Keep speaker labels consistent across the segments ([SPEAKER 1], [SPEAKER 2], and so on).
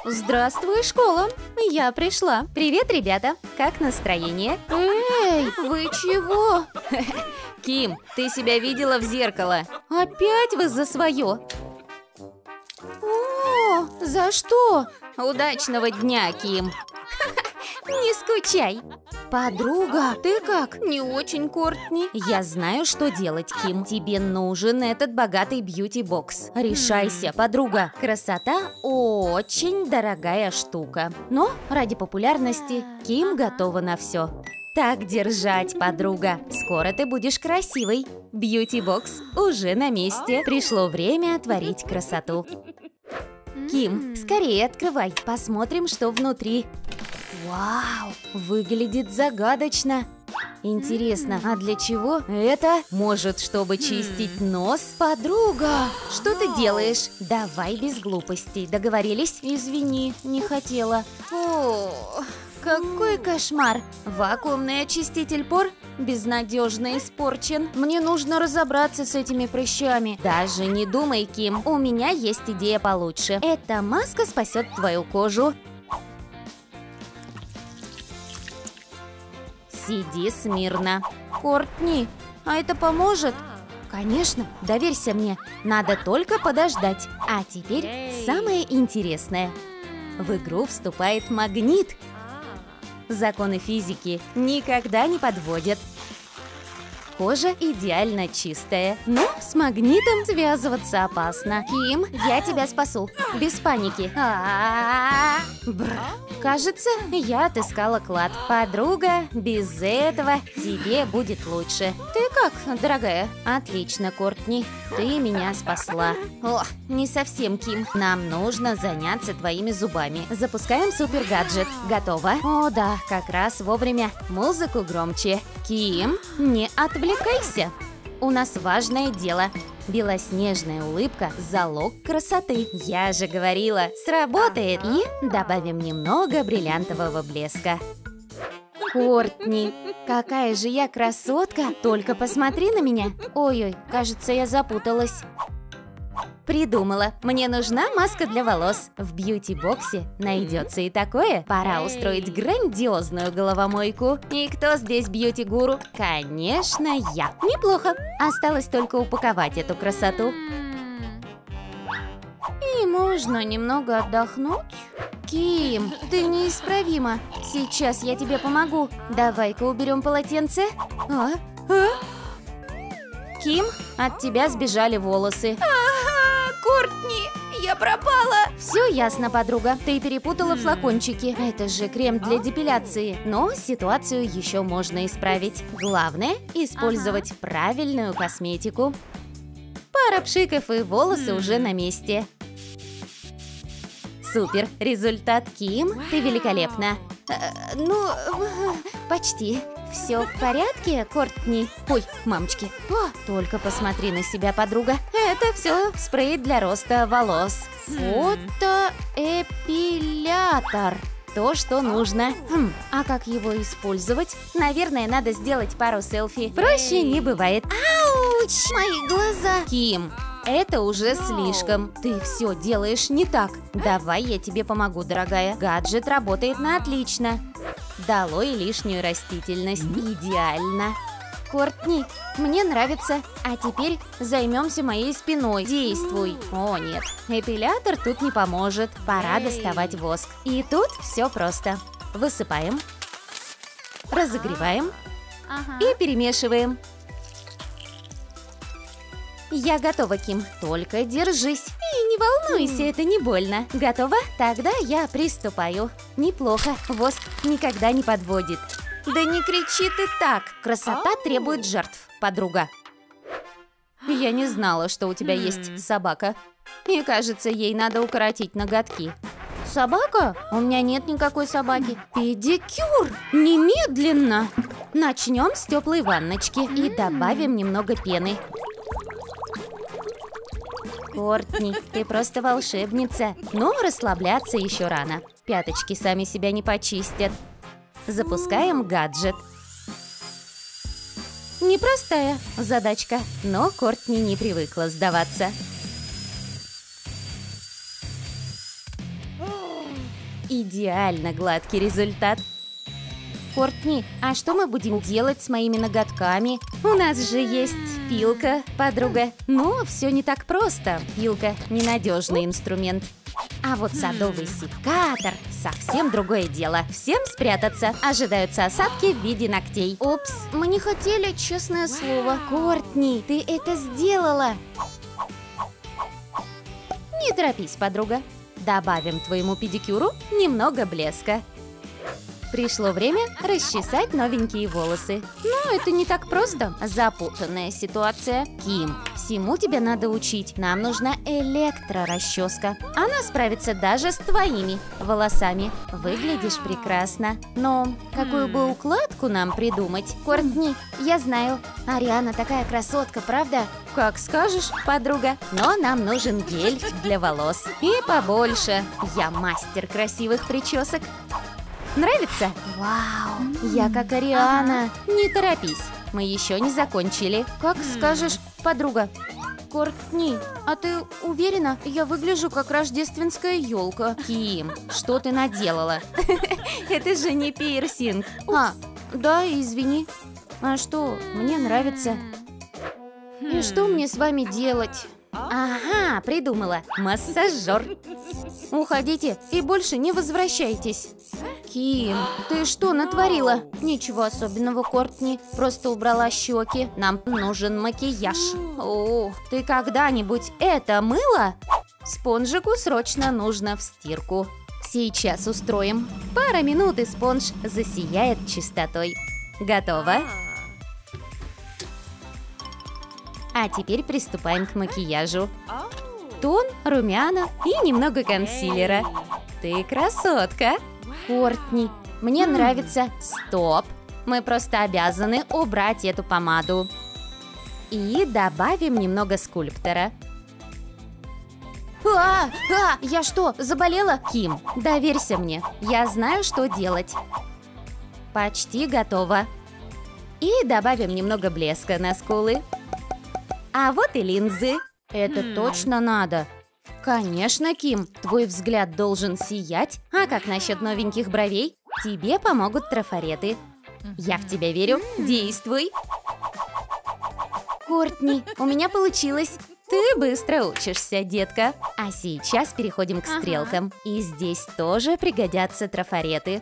[SPEAKER 1] Здравствуй, школа! Я пришла. Привет, ребята! Как настроение? Эй, вы чего? Ким, ты себя видела в зеркало? Опять вы за свое? О, за что? Удачного дня, Ким! Не скучай! Подруга, ты как? Не очень, Кортни. Я знаю, что делать, Ким. Тебе нужен этот богатый бьюти-бокс. Решайся, подруга. Красота очень дорогая штука. Но ради популярности Ким готова на все. Так держать, подруга. Скоро ты будешь красивой. Бьюти-бокс уже на месте. Пришло время творить красоту. Ким, скорее открывай. Посмотрим, что внутри. Вау, выглядит загадочно. Интересно, а для чего это? Может, чтобы чистить нос? Подруга, что ты делаешь? Давай без глупостей, договорились? Извини, не хотела. О, какой кошмар. Вакуумный очиститель пор безнадежно испорчен. Мне нужно разобраться с этими прыщами. Даже не думай, Ким, у меня есть идея получше. Эта маска спасет твою кожу. Сиди смирно. Кортни, а это поможет? Конечно, доверься мне. Надо только подождать. А теперь самое интересное. В игру вступает магнит. Законы физики никогда не подводят. Кожа идеально чистая, но с магнитом связываться опасно. Ким, я тебя спасу. Без паники. Кажется, я отыскала клад. Подруга, без этого тебе будет лучше. Ты как, дорогая? Отлично, Кортни. Ты меня спасла. О, не совсем, Ким. Нам нужно заняться твоими зубами. Запускаем супер-гаджет. Готово? О, да, как раз вовремя. Музыку громче. Ким, не отвлекайся. У нас важное дело. Белоснежная улыбка – залог красоты. Я же говорила, сработает. И добавим немного бриллиантового блеска. Кортни, какая же я красотка! Только посмотри на меня. Ой-ой, кажется, я запуталась. Придумала. Мне нужна маска для волос. В бьюти-боксе найдется и такое. Пора устроить грандиозную головомойку. И кто здесь бьюти-гуру? Конечно, я. Неплохо. Осталось только упаковать эту красоту. И можно немного отдохнуть. Ким, ты неисправима. Сейчас я тебе помогу. Давай-ка уберем полотенце. Ким, от тебя сбежали волосы. Кортни, я пропала! Все ясно, подруга. Ты перепутала флакончики. Это же крем для депиляции. Но ситуацию еще можно исправить. Главное – использовать правильную косметику. Пара пшиков и волосы уже на месте. Супер! Результат, Ким, ты великолепна. Почти. Все в порядке, Кортни? Ой, мамочки. Только посмотри на себя, подруга. Это все спрей для роста волос. Фотоэпилятор. То, что нужно. А как его использовать? Наверное, надо сделать пару селфи. Проще не бывает. Ауч! Мои глаза! Ким, это уже слишком. Ты все делаешь не так. Давай я тебе помогу, дорогая. Гаджет работает на отлично. Долой лишнюю растительность. Идеально. Кортни, мне нравится. А теперь займемся моей спиной. Действуй. О, нет. Эпилятор тут не поможет. Пора доставать воск. И тут все просто. Высыпаем. Разогреваем. И перемешиваем. Я готова, Ким. Только держись. И не волнуйся, это не больно. Готова? Тогда я приступаю. Неплохо. Воск никогда не подводит. Да не кричи ты так. Красота требует жертв, подруга. Я не знала, что у тебя есть собака. И кажется, ей надо укоротить ноготки. Собака? У меня нет никакой собаки. Педикюр! Немедленно! Начнем с теплой ванночки и добавим немного пены. Кортни, ты просто волшебница. Но расслабляться еще рано. Пяточки сами себя не почистят. Запускаем гаджет. Непростая задачка, но Кортни не привыкла сдаваться. Идеально гладкий результат. Кортни, а что мы будем делать с моими ноготками? У нас же есть пилка, подруга. Но все не так просто. Пилка – ненадежный инструмент. А вот садовый секатор – совсем другое дело. Всем спрятаться. Ожидаются осадки в виде ногтей. Упс, мы не хотели, честное слово. Кортни, ты это сделала. Не торопись, подруга. Добавим твоему педикюру немного блеска. Пришло время расчесать новенькие волосы. Но это не так просто. Запутанная ситуация. Ким, всему тебя надо учить. Нам нужна электрорасческа. Она справится даже с твоими волосами. Выглядишь прекрасно. Но какую бы укладку нам придумать? Кортни, я знаю. Ариана такая красотка, правда? Как скажешь, подруга. Но нам нужен гель для волос. И побольше. Я мастер красивых причесок. Нравится? Вау, я как Ариана. Не торопись, мы еще не закончили. Как скажешь, подруга. Кортни, а ты уверена? Я выгляжу как рождественская елка. Ким, что ты наделала? Это же не пирсинг. А, да, извини. А что, мне нравится. И что мне с вами делать? Ага, придумала. Массажер. Уходите и больше не возвращайтесь. Ким, ты что натворила? Ничего особенного, Кортни. Просто убрала щеки. Нам нужен макияж. О, ты когда-нибудь это мыла? Спонжику срочно нужно в стирку. Сейчас устроим. Пара минут, и спонж засияет чистотой. Готово? А теперь приступаем к макияжу. Тон, румяна и немного консилера. Ты красотка. Кортни, мне нравится. Стоп. Мы просто обязаны убрать эту помаду. И добавим немного скульптора. Я что, заболела? Ким, доверься мне. Я знаю, что делать. Почти готово. И добавим немного блеска на скулы. А вот и линзы. Это точно надо. Конечно, Ким, твой взгляд должен сиять. А как насчет новеньких бровей? Тебе помогут трафареты. Я в тебя верю. Действуй. Кортни, у меня получилось. Ты быстро учишься, детка. А сейчас переходим к стрелкам. И здесь тоже пригодятся трафареты.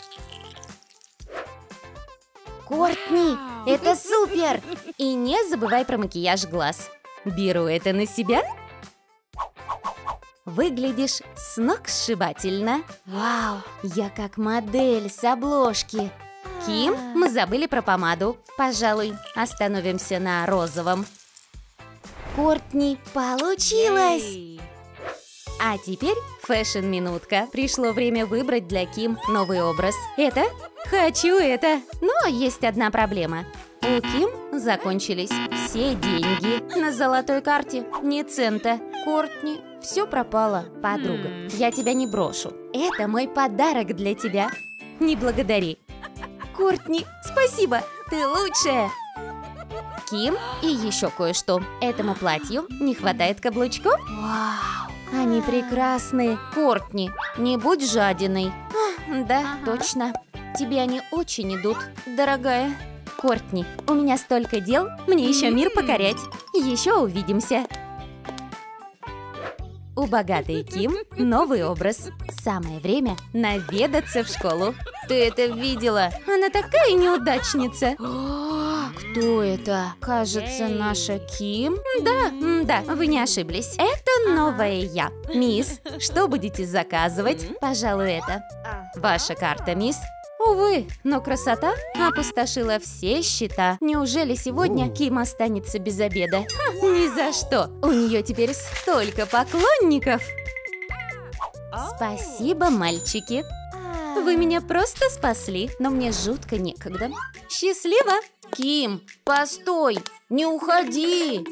[SPEAKER 1] Кортни, это супер! И не забывай про макияж глаз. Беру это на себя. Выглядишь сногсшибательно. Вау, я как модель с обложки. Ким, мы забыли про помаду. Пожалуй, остановимся на розовом. Кортни, получилось! А теперь фэшн-минутка. Пришло время выбрать для Ким новый образ. Это? Хочу это. Но есть одна проблема. У Ким закончились все деньги. На золотой карте ни цента. Кортни, все пропало. Подруга, я тебя не брошу. Это мой подарок для тебя. Не благодари. Кортни, спасибо, ты лучшая. Ким, и еще кое-что. Этому платью не хватает каблучков. Вау, они прекрасные. Кортни, не будь жадиной. Да, точно. Тебе они очень идут, дорогая. Кортни, у меня столько дел, мне еще мир покорять. Еще увидимся. У богатой Ким новый образ. Самое время наведаться в школу. Ты это видела? Она такая неудачница. Кто это? Кажется, наша Ким. Да, вы не ошиблись. Это новая я. Мисс, что будете заказывать? Пожалуй, это. Ваша карта, мисс. Увы, но красота опустошила все счета. Неужели сегодня Ким останется без обеда? Ни за что. У нее теперь столько поклонников. Спасибо, мальчики. Вы меня просто спасли, но мне жутко некогда. Счастливо! Ким, постой! Не уходи!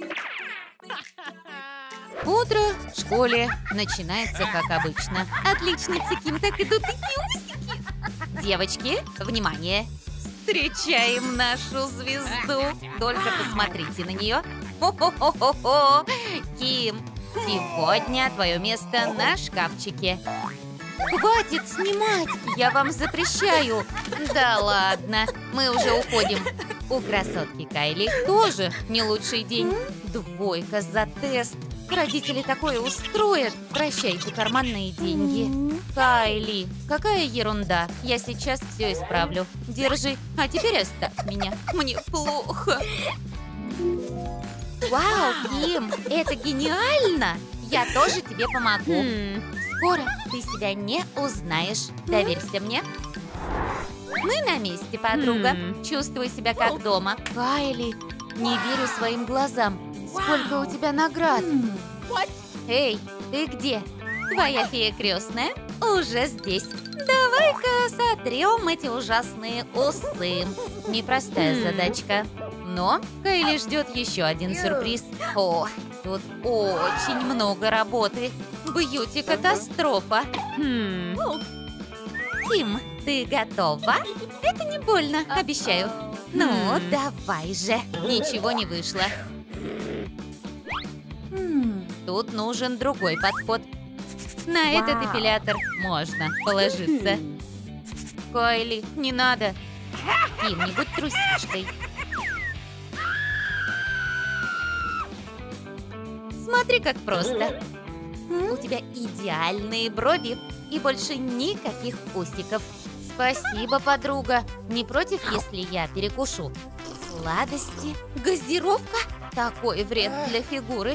[SPEAKER 1] Утро в школе начинается как обычно. Отличница Ким, так идут такие усики. Девочки, внимание! Встречаем нашу звезду. Только посмотрите на нее. Хо-хо-хо-хо-хо! Ким, сегодня твое место на шкафчике. Хватит снимать! Я вам запрещаю! Да ладно, мы уже уходим. У красотки Кайли тоже не лучший день. 2 за тест. Родители такое устроят. Прощайте карманные деньги. Кайли, какая ерунда. Я сейчас все исправлю. Держи, а теперь оставь меня. Мне плохо. Вау, Ким, это гениально! Я тоже тебе помогу. Скоро ты себя не узнаешь. Доверься мне. Мы на месте, подруга. Чувствую себя как дома. Кайли, не верю своим глазам. Сколько у тебя наград? Эй, ты где? Твоя фея крестная уже здесь. Давай-ка сотрем эти ужасные усы. Непростая задачка. Но Кайли ждет еще один сюрприз. О, тут очень много работы. Бьюти-катастрофа. Ким, ты готова? Это не больно, обещаю. Ну, давай же. Ничего не вышло. Тут нужен другой подход. На этот эпилятор можно положиться. Кайли, не надо. Ким, не будь трусишкой. Смотри, как просто. У тебя идеальные брови и больше никаких усиков. Спасибо, подруга. Не против, если я перекушу? Сладости? Газировка? Такой вред для фигуры.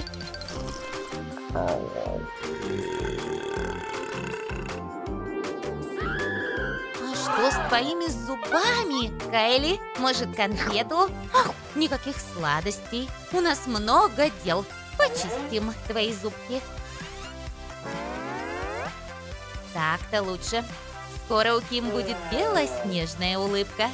[SPEAKER 1] А что с твоими зубами? Кайли, может, конфету? Никаких сладостей. У нас много дел. Почистим твои зубки. Так-то лучше. Скоро у Ким будет белоснежная улыбка.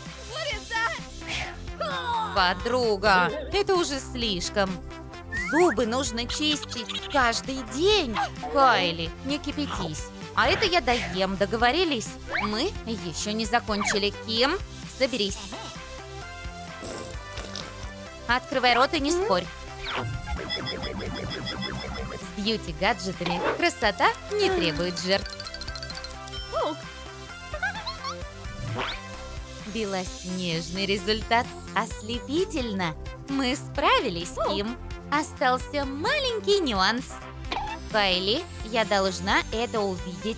[SPEAKER 1] Подруга, это уже слишком. Зубы нужно чистить каждый день. Кайли, не кипятись. А это я доем, договорились? Мы еще не закончили. Ким, соберись. Открывай рот и не спорь. С бьюти-гаджетами красота не требует жертв. Белоснежный результат. Ослепительно. Мы справились, Ким. Остался маленький нюанс. Кайли, я должна это увидеть.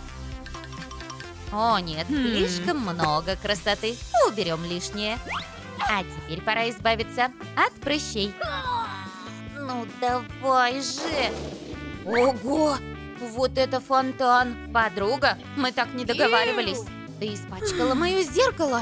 [SPEAKER 1] О нет, слишком много красоты. Уберем лишнее. А теперь пора избавиться от прыщей. Ну давай же. Ого, вот это фонтан. Подруга, мы так не договаривались. Ты испачкала мое зеркало.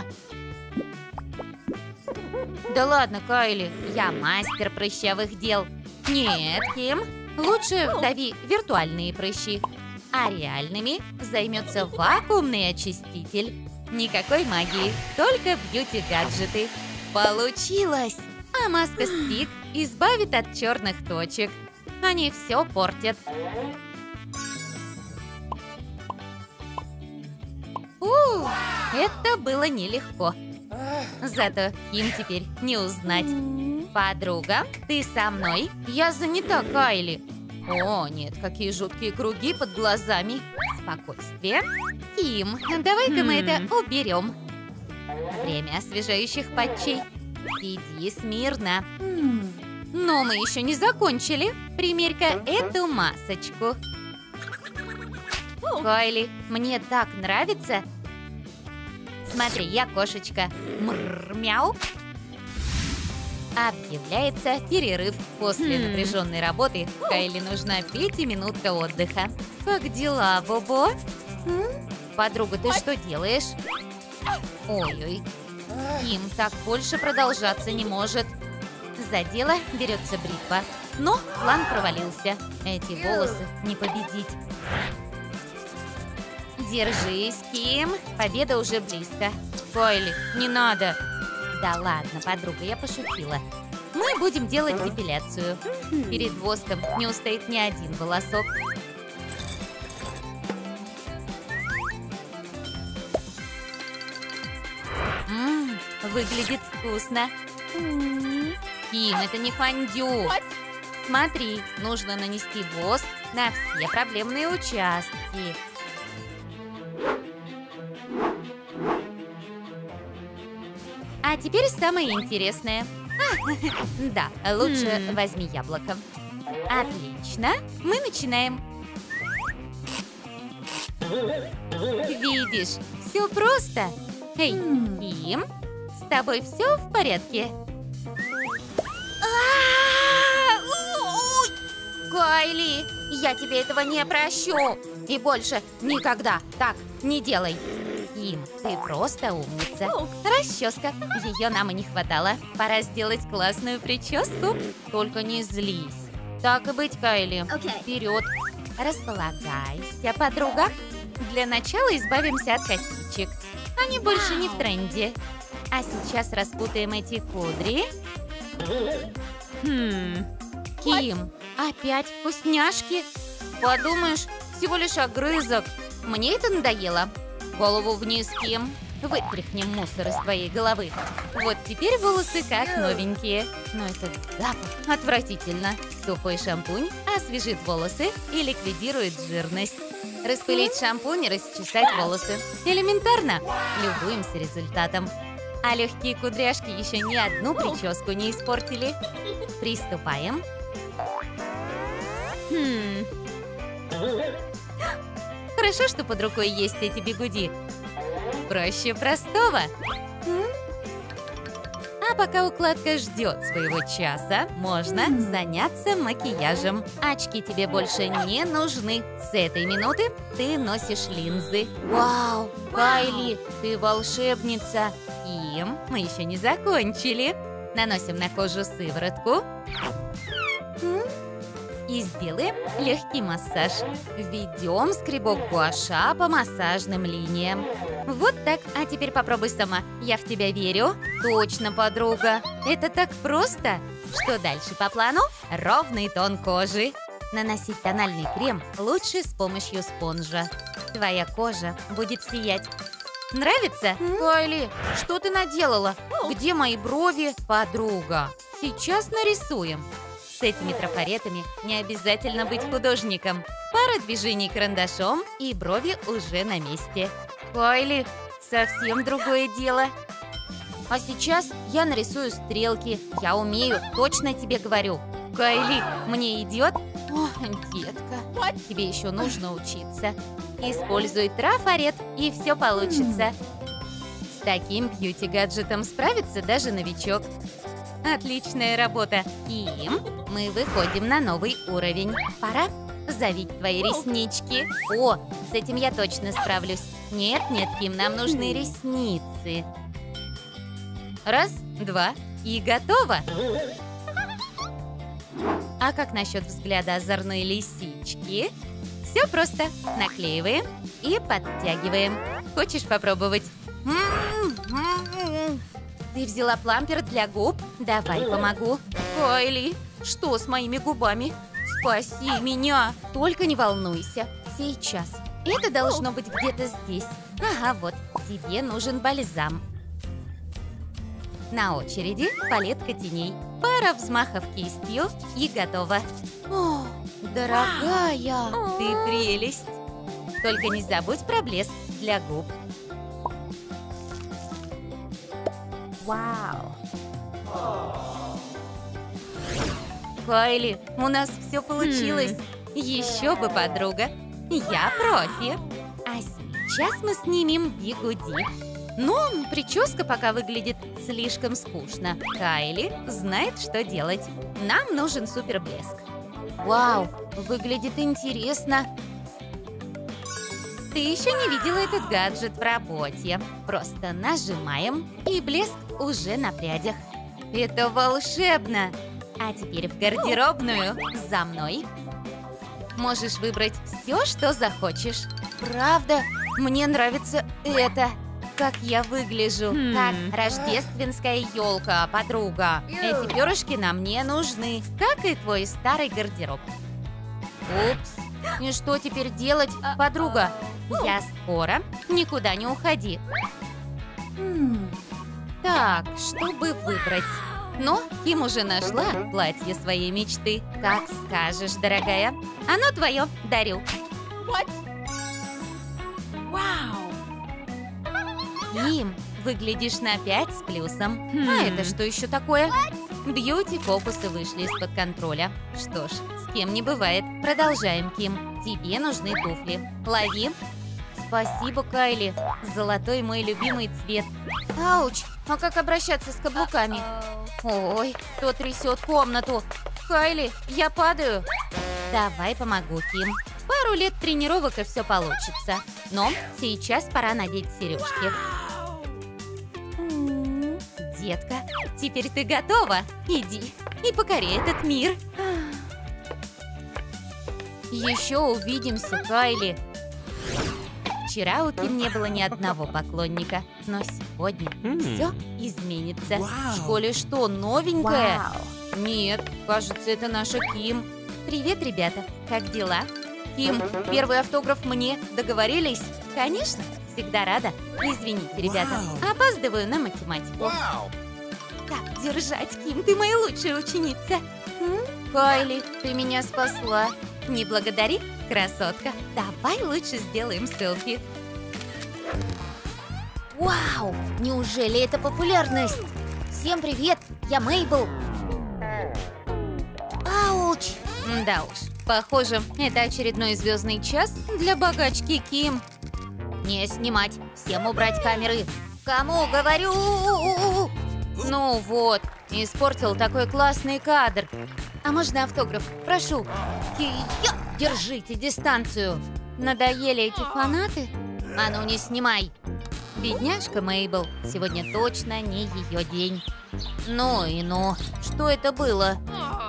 [SPEAKER 1] Да ладно, Кайли, я мастер прыщавых дел. Нет, Ким, лучше дави виртуальные прыщи. А реальными займется вакуумный очиститель. Никакой магии, только бьюти-гаджеты. Получилось! А маска Стик избавит от черных точек. Они все портят. Это было нелегко. Зато Ким теперь не узнать. Подруга, ты со мной? Я занята, Кайли. О, нет, какие жуткие круги под глазами. Спокойствие. Ким, давай-ка мы это уберем. Время освежающих патчей. Сиди смирно. Но мы еще не закончили. Примерь-ка эту масочку. Кайли, мне так нравится. Смотри, я кошечка. Мяу. Объявляется перерыв. После напряженной работы Кайли нужна 5-минутка отдыха. Как дела, Бобо? Подруга, ты что делаешь? Ой-ой. Ким, так больше продолжаться не может. За дело берется бритва. Но план провалился. Эти волосы не победить. Держись, Ким. Победа уже близко. Кайли, не надо. Да ладно, подруга, я пошутила. Мы будем делать депиляцию. Перед воском не устоит ни один волосок. Выглядит вкусно. Ким, это не фондю. Смотри, нужно нанести воск на все проблемные участки. А теперь самое интересное. Да, лучше возьми яблоко. Отлично, мы начинаем. Видишь, все просто. Эй, Ким, с тобой все в порядке? Кайли, я тебе этого не прощу. И больше никогда так не делай. Ким, ты просто умница. Расческа, ее нам и не хватало. Пора сделать классную прическу. Только не злись. Так и быть, Кайли. Вперед. Располагайся, подруга. Для начала избавимся от косичек. Они больше не в тренде. А сейчас распутаем эти кудри. Ким, опять вкусняшки? Подумаешь, всего лишь огрызок. Мне это надоело. Голову вниз, Ким. Вытряхнем мусор из твоей головы. Вот теперь волосы как новенькие. Но этот запах отвратительно. Сухой шампунь освежит волосы и ликвидирует жирность. Распылить шампунь и расчесать волосы. Элементарно. Любуемся результатом. А легкие кудряшки еще ни одну прическу не испортили. Приступаем. Хорошо, что под рукой есть эти бигуди. Проще простого. А пока укладка ждет своего часа, можно заняться макияжем. Очки тебе больше не нужны. С этой минуты ты носишь линзы. Вау, Кайли, ты волшебница. Ким, мы еще не закончили. Наносим на кожу сыворотку. И сделаем легкий массаж. Введем скребок гуаша по массажным линиям. Вот так. А теперь попробуй сама. Я в тебя верю. Точно, подруга. Это так просто. Что дальше по плану? Ровный тон кожи. Наносить тональный крем лучше с помощью спонжа. Твоя кожа будет сиять. Нравится? Кайли, что ты наделала? Где мои брови? Подруга, сейчас нарисуем. С этими трафаретами не обязательно быть художником. Пара движений карандашом, и брови уже на месте. Кайли, совсем другое дело. А сейчас я нарисую стрелки. Я умею, точно тебе говорю. Кайли, мне идет? О, детка, тебе еще нужно учиться. Используй трафарет, и все получится. С таким бьюти-гаджетом справится даже новичок. Отличная работа. Ким, мы выходим на новый уровень. Пора завить твои реснички. О, с этим я точно справлюсь. Нет, Ким, нам нужны ресницы. Раз, два, и готово. А как насчет взгляда озорной лисички? Все просто. Наклеиваем и подтягиваем. Хочешь попробовать? Ты взяла плампер для губ? Давай помогу. Кайли, что с моими губами? Спаси меня. Только не волнуйся. Сейчас. Это должно быть где-то здесь. Ага, вот. Тебе нужен бальзам. На очереди палетка теней. Пара взмахов кистью и готово. О, дорогая, ты прелесть. Только не забудь про блеск для губ. Вау. Кайли, у нас все получилось. Еще бы, подруга. Я профи. А сейчас мы снимем бигуди. Ну, прическа пока выглядит слишком скучно. Кайли знает, что делать. Нам нужен суперблеск. Вау, выглядит интересно. Ты еще не видела этот гаджет в работе. Просто нажимаем, и блеск уже на прядях. Это волшебно! А теперь в гардеробную. За мной. Можешь выбрать все, что захочешь. Правда? Мне нравится это. Как я выгляжу. Как рождественская елка, подруга. Эти перышки нам не нужны. Как и твой старый гардероб. Упс. И что теперь делать, подруга? Я скоро. Никуда не уходи. Так, чтобы выбрать. Ну, Ким уже нашла платье своей мечты. Как скажешь, дорогая. Оно твое. Дарю. Ким, выглядишь на 5 с плюсом. А это что еще такое? Бьюти-фокусы вышли из-под контроля. Что ж, с кем не бывает. Продолжаем, Ким. Тебе нужны туфли. Лови. Спасибо, Кайли. Золотой мой любимый цвет. Ауч, а как обращаться с каблуками? Ой, кто трясет комнату? Кайли, я падаю. Давай помогу, Ким. Пару лет тренировок и все получится. Но сейчас пора надеть сережки. Детка, теперь ты готова? Иди и покори этот мир. Еще увидимся, Кайли. Вчера у Ким не было ни одного поклонника, но сегодня все изменится. В школе что, новенькое? Нет, кажется, это наша Ким. Привет, ребята, как дела? Ким, первый автограф мне. Договорились? Конечно, всегда рада. Извините, ребята, опаздываю на математику. Так держать, Ким, ты моя лучшая ученица. Кайли, ты меня спасла. Не благодари, красотка. Давай лучше сделаем селфи. Вау, неужели это популярность? Всем привет, я Мейбл. Ауч. Да уж, похоже, это очередной звездный час для богачки Ким. Не снимать, всем убрать камеры. Кому говорю? Ну вот, испортил такой классный кадр. А можно автограф? Прошу. Держите дистанцию. Надоели эти фанаты? А ну не снимай. Бедняжка Мейбл, сегодня точно не ее день. Ну и ну, что это было?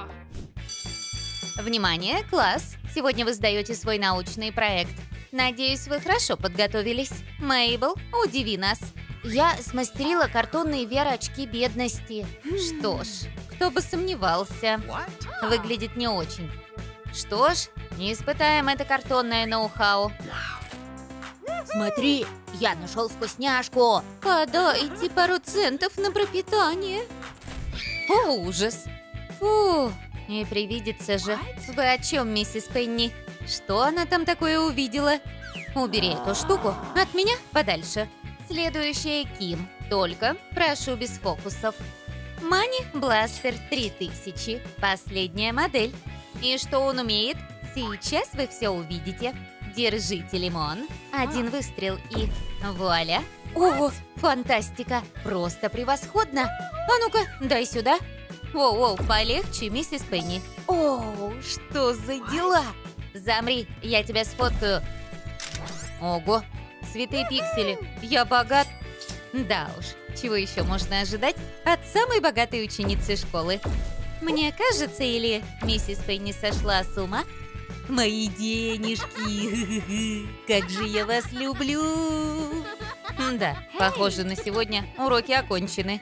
[SPEAKER 1] Внимание, класс! Сегодня вы сдаете свой научный проект. Надеюсь, вы хорошо подготовились. Мейбл, удиви нас. Я смастерила картонные VR-очки бедности. Что ж, кто бы сомневался. Выглядит не очень. Что ж, не испытаем это картонное ноу-хау. Смотри, я нашел вкусняшку. Подайте пару центов на пропитание. О, ужас. Фу, не привидится же. Вы о чем, миссис Пенни? Что она там такое увидела? Убери эту штуку от меня подальше. Следующая Ким. Только прошу без фокусов. Мани Бластер 3000. Последняя модель. И что он умеет? Сейчас вы все увидите. Держите лимон. Один выстрел и вуаля. О, фантастика. Просто превосходно. А ну-ка, дай сюда. Воу-воу, полегче, миссис Пенни. О, что за дела? Замри, я тебя сфоткаю. Ого, святые пиксели, я богат. Да уж, чего еще можно ожидать от самой богатой ученицы школы? Мне кажется, или миссис Пенни сошла с ума? Мои денежки, как же я вас люблю. Да, похоже, на сегодня уроки окончены.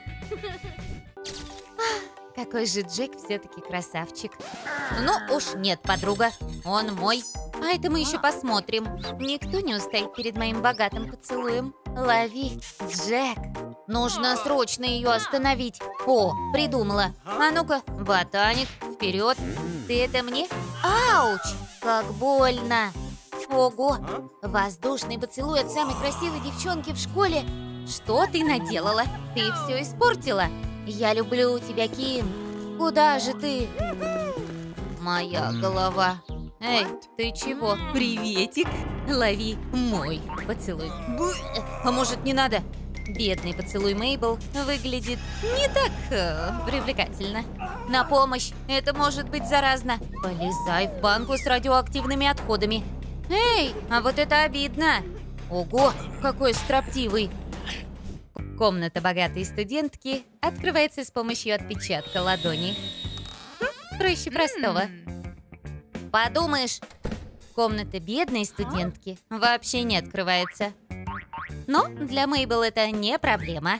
[SPEAKER 1] Какой же Джек все-таки красавчик. Ну уж нет, подруга, он мой. А это мы еще посмотрим. Никто не устоит перед моим богатым поцелуем. Лови, Джек. Нужно срочно ее остановить. О, придумала. А ну-ка, ботаник, вперед. Ты это мне? Ауч, как больно. Ого, воздушный поцелуй от самой красивой девчонки в школе. Что ты наделала? Ты все испортила. Я люблю тебя, Ким. Куда же ты? Моя голова. Эй, ты чего? Приветик. Лови мой поцелуй. А может, не надо? Бедный поцелуй Мейбл выглядит не так привлекательно. На помощь! Это может быть заразно. Полезай в банку с радиоактивными отходами. Эй, а вот это обидно. Ого, какой строптивый. Комната богатой студентки открывается с помощью отпечатка ладони. Проще простого. Подумаешь, комната бедной студентки вообще не открывается. Но для Мейбл это не проблема.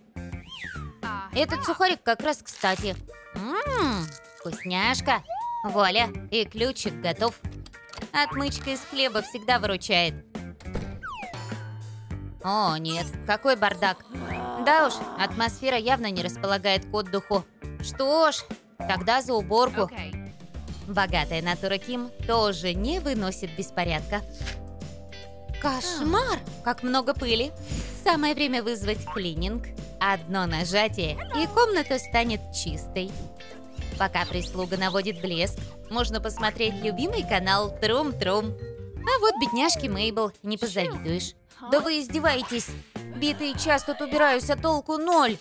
[SPEAKER 1] Этот сухарик как раз кстати. Вкусняшка. Вуаля, и ключик готов. Отмычка из хлеба всегда выручает. О, нет, какой бардак. Да уж, атмосфера явно не располагает к отдыху. Что ж, тогда за уборку. Богатая натура Ким тоже не выносит беспорядка. Кошмар! Как много пыли. Самое время вызвать клининг. Одно нажатие, и комната станет чистой. Пока прислуга наводит блеск, можно посмотреть любимый канал Трум-Трум. А вот бедняжке Мейбл не позавидуешь. Да вы издеваетесь! Битый час тут убираюсь, а толку ноль.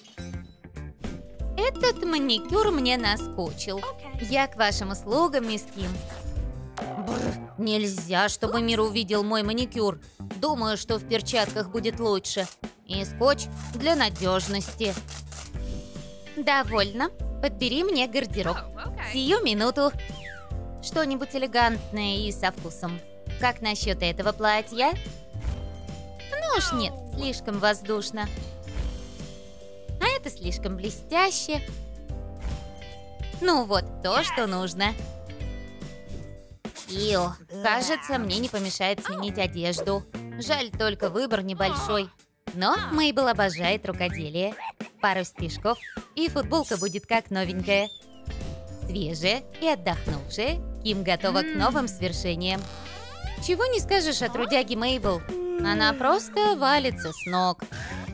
[SPEAKER 1] Этот маникюр мне наскучил. Я к вашим услугам, мисс Ким. Бррр, нельзя, чтобы мир увидел мой маникюр. Думаю, что в перчатках будет лучше. И скотч для надежности. Довольно. Подбери мне гардероб. Сию минуту. Что-нибудь элегантное и со вкусом. Как насчет этого платья? Ну уж нет, слишком воздушно. А это слишком блестяще. Ну вот, то, что нужно. Ио, кажется, мне не помешает сменить одежду. Жаль, только выбор небольшой. Но Мейбл обожает рукоделие. Пару стежков, и футболка будет как новенькая. Свежая и отдохнувшая, Ким готова к новым свершениям. Чего не скажешь о трудяге Мейбл. Она просто валится с ног.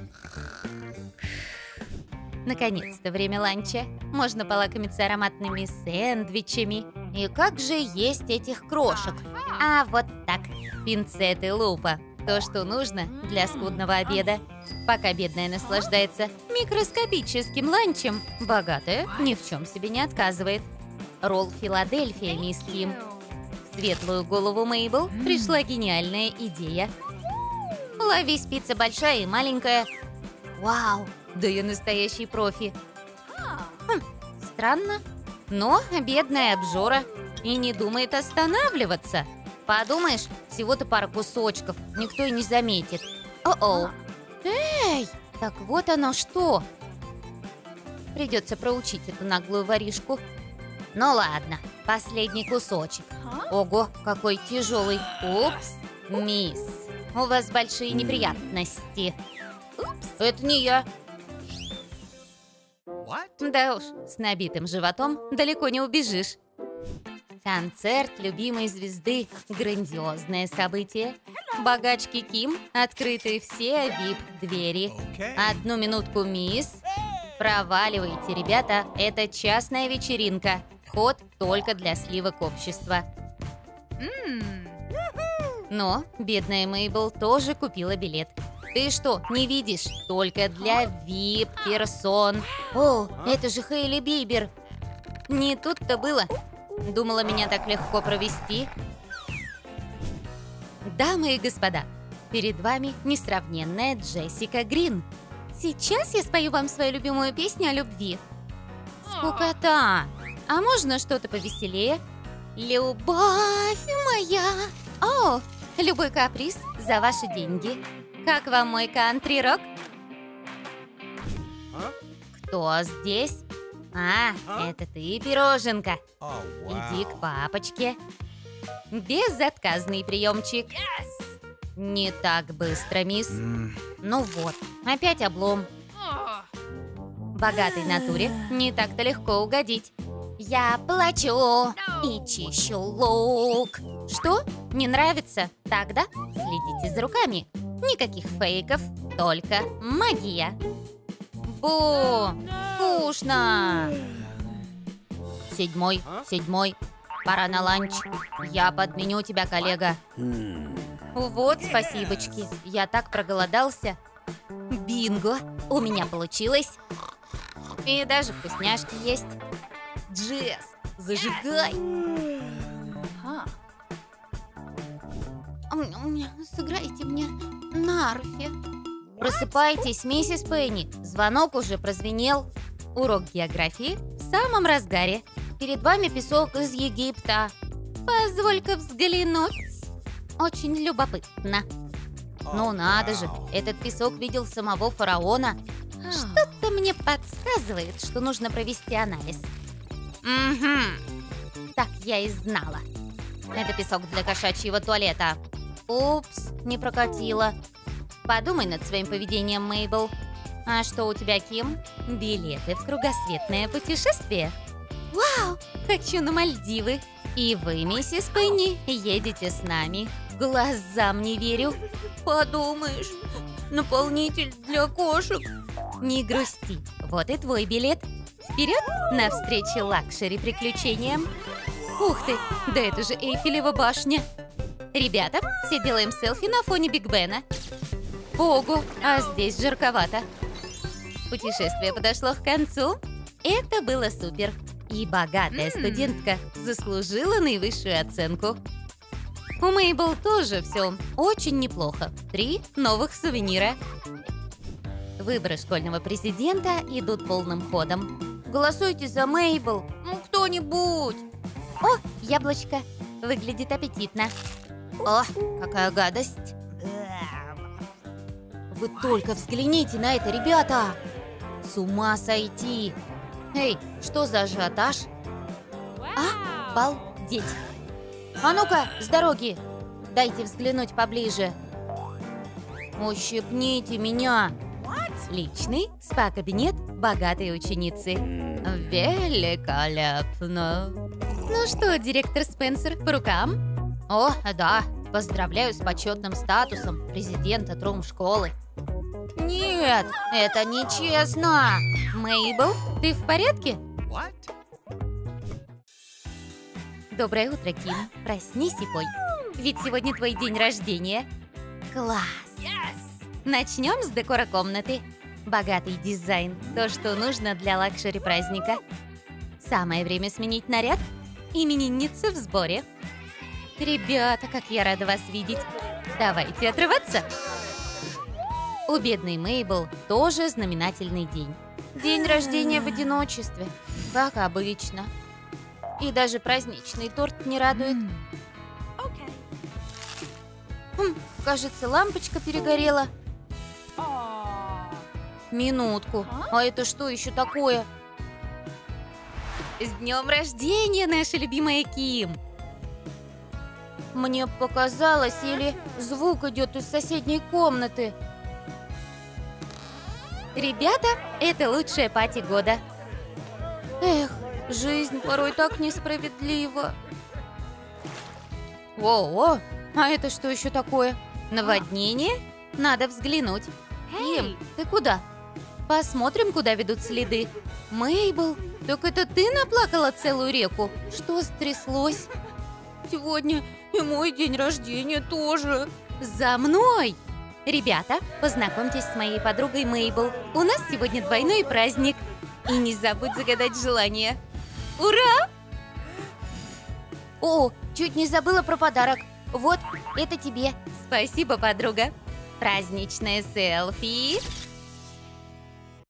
[SPEAKER 1] Наконец-то время ланча. Можно полакомиться ароматными сэндвичами. И как же есть этих крошек? А вот так. Пинцет и лупа. То, что нужно для скудного обеда. Пока бедная наслаждается микроскопическим ланчем, богатая ни в чем себе не отказывает. Ролл Филадельфия, мисс Ким. В светлую голову Мейбл пришла гениальная идея. Лови, пицца большая и маленькая. Вау, да я настоящий профи. Странно, но бедная обжора и не думает останавливаться. Подумаешь, всего-то пара кусочков, никто и не заметит. О-оу. Эй, так вот оно что. Придется проучить эту наглую воришку. Ну ладно, последний кусочек. Ого, какой тяжелый. Упс, мисс, у вас большие неприятности. Упс, это не я. Да уж, с набитым животом далеко не убежишь. Концерт любимой звезды – грандиозное событие. Богачки Ким открыты все VIP-двери. Одну минутку, мисс. Проваливайте, ребята, это частная вечеринка. Вход только для сливок общества. Но бедная Мейбл тоже купила билет. Ты что, не видишь? Только для VIP-персон. О, это же Хейли Бибер. Не тут-то было. Думала, меня так легко провести. Дамы и господа, перед вами несравненная Джессика Грин. Сейчас я спою вам свою любимую песню о любви. Скукота. А можно что-то повеселее? Любовь моя. О, любой каприз за ваши деньги. Как вам мой кантри-рок? Кто здесь? А, это ты, пироженка. Иди к папочке. Безотказный приемчик. Не так быстро, мисс. Ну вот, опять облом. Богатой натуре не так-то легко угодить. Я плачу и чищу лук. Что? Не нравится? Тогда следите за руками. Никаких фейков, только магия. Бу, скучно. Седьмой, пора на ланч. Я подменю тебя, коллега. Вот, спасибочки, я так проголодался. Бинго, у меня получилось. И даже вкусняшки есть. Джесс, зажигай. Сыграйте мне на арфе. Просыпайтесь, миссис Пенни. Звонок уже прозвенел. Урок географии в самом разгаре. Перед вами песок из Египта. Позволь-ка взглянуть. Очень любопытно. Ну надо же, этот песок видел самого фараона. Что-то мне подсказывает, что нужно провести анализ. Угу. Так я и знала. Это песок для кошачьего туалета. Упс, не прокатило. Подумай над своим поведением, Мейбл. А что у тебя, Ким? Билеты в кругосветное путешествие. Вау, хочу на Мальдивы. И вы, миссис Пенни, едете с нами. Глазам не верю. Подумаешь, наполнитель для кошек. Не грусти, вот и твой билет. Вперед навстречу лакшери-приключениям. Ух ты, да это же Эйфелева башня. Ребята, все делаем селфи на фоне Биг Бена. Ого, а здесь жарковато. Путешествие подошло к концу. Это было супер. И богатая студентка заслужила наивысшую оценку. У Мейбл тоже все очень неплохо. 3 новых сувенира. Выборы школьного президента идут полным ходом. Голосуйте за Мейбл. Ну, кто-нибудь. О, яблочко. Выглядит аппетитно. О, какая гадость. Вы только взгляните на это, ребята. С ума сойти. Эй, что за ажиотаж? Обалдеть. А ну-ка, с дороги. Дайте взглянуть поближе. Ущипните меня. Личный спа-кабинет богатой ученицы. Великолепно. Ну что, директор Спенсер, по рукам? О, да. Поздравляю с почетным статусом президента Трум-школы. Нет, это нечестно. Мейбл, ты в порядке? Доброе утро, Ким. Проснись и пой. Ведь сегодня твой день рождения. Класс. Начнем с декора комнаты. Богатый дизайн. То, что нужно для лакшери-праздника. Самое время сменить наряд. Именинница в сборе. Ребята, как я рада вас видеть. Давайте отрываться. У бедной Мейбл тоже знаменательный день. День рождения в одиночестве, как обычно. И даже праздничный торт не радует. Кажется, лампочка перегорела. Минутку. А это что еще такое? С днем рождения, наша любимая Ким! Мне показалось, или звук идет из соседней комнаты. Ребята, это лучшая пати года. Эх, жизнь порой так несправедлива. О, а это что еще такое? Наводнение? Надо взглянуть. Ким, ты куда? Посмотрим, куда ведут следы. Мейбл, так это ты наплакала целую реку? Что стряслось? Сегодня и мой день рождения тоже. За мной! Ребята, познакомьтесь с моей подругой Мейбл. У нас сегодня двойной праздник. И не забудь загадать желание. Ура! О, чуть не забыла про подарок. Вот, это тебе. Спасибо, подруга. Праздничное селфи.